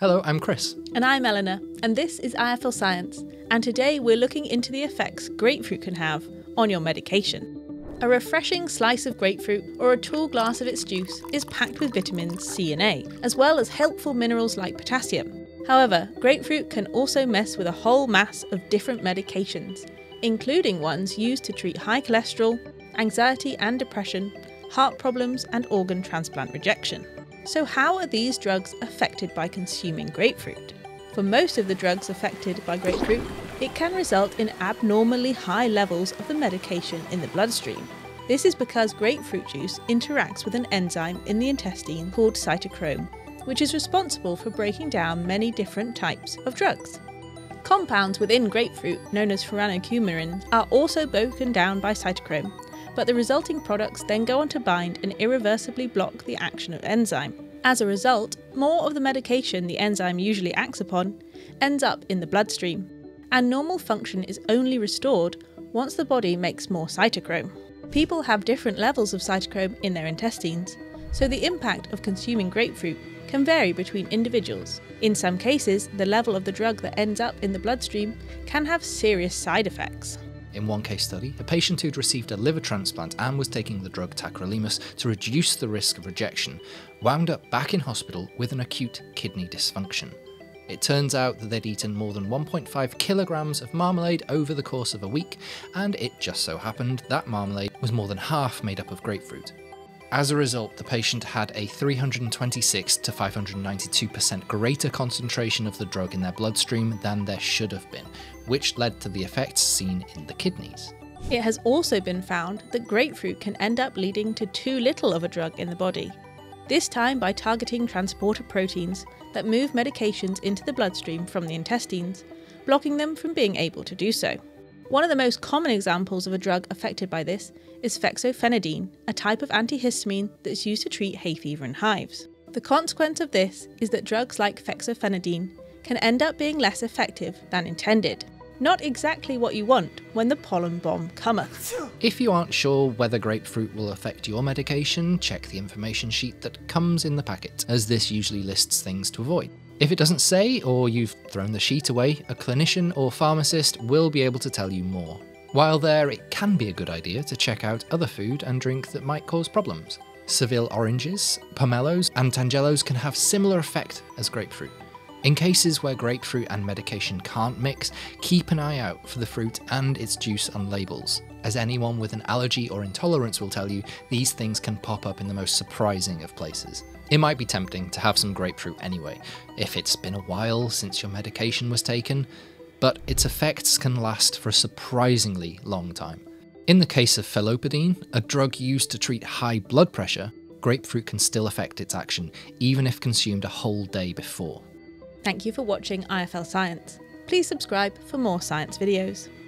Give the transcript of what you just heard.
Hello, I'm Chris. And I'm Eleanor, and this is IFL Science, and today we're looking into the effects grapefruit can have on your medication. A refreshing slice of grapefruit or a tall glass of its juice is packed with vitamins C and A, as well as helpful minerals like potassium. However, grapefruit can also mess with a whole mass of different medications, including ones used to treat high cholesterol, anxiety and depression, heart problems and organ transplant rejection. So how are these drugs affected by consuming grapefruit? For most of the drugs affected by grapefruit, it can result in abnormally high levels of the medication in the bloodstream. This is because grapefruit juice interacts with an enzyme in the intestine called cytochrome, which is responsible for breaking down many different types of drugs. Compounds within grapefruit, known as furanocoumarins, are also broken down by cytochrome, but the resulting products then go on to bind and irreversibly block the action of the enzyme. As a result, more of the medication the enzyme usually acts upon ends up in the bloodstream, and normal function is only restored once the body makes more cytochrome. People have different levels of cytochrome in their intestines, so the impact of consuming grapefruit can vary between individuals. In some cases, the level of the drug that ends up in the bloodstream can have serious side effects. In one case study, a patient who'd received a liver transplant and was taking the drug tacrolimus to reduce the risk of rejection wound up back in hospital with an acute kidney dysfunction. It turns out that they'd eaten more than 1.5 kilograms of marmalade over the course of a week, and it just so happened that marmalade was more than half made up of grapefruit. As a result, the patient had a 326 to 592% greater concentration of the drug in their bloodstream than there should have been, which led to the effects seen in the kidneys. It has also been found that grapefruit can end up leading to too little of a drug in the body, this time by targeting transporter proteins that move medications into the bloodstream from the intestines, blocking them from being able to do so. One of the most common examples of a drug affected by this is fexofenadine, a type of antihistamine that's used to treat hay fever in hives. The consequence of this is that drugs like fexofenadine can end up being less effective than intended. Not exactly what you want when the pollen bomb cometh. If you aren't sure whether grapefruit will affect your medication, check the information sheet that comes in the packet, as this usually lists things to avoid. If it doesn't say, or you've thrown the sheet away, a clinician or pharmacist will be able to tell you more. While there, it can be a good idea to check out other food and drink that might cause problems. Seville oranges, pomelos, and tangelos can have similar effect as grapefruit. In cases where grapefruit and medication can't mix, keep an eye out for the fruit and its juice on labels. As anyone with an allergy or intolerance will tell you, these things can pop up in the most surprising of places. It might be tempting to have some grapefruit anyway, if it's been a while since your medication was taken, but its effects can last for a surprisingly long time. In the case of felopidine, a drug used to treat high blood pressure, grapefruit can still affect its action, even if consumed a whole day before. Thank you for watching IFL Science. Please subscribe for more science videos.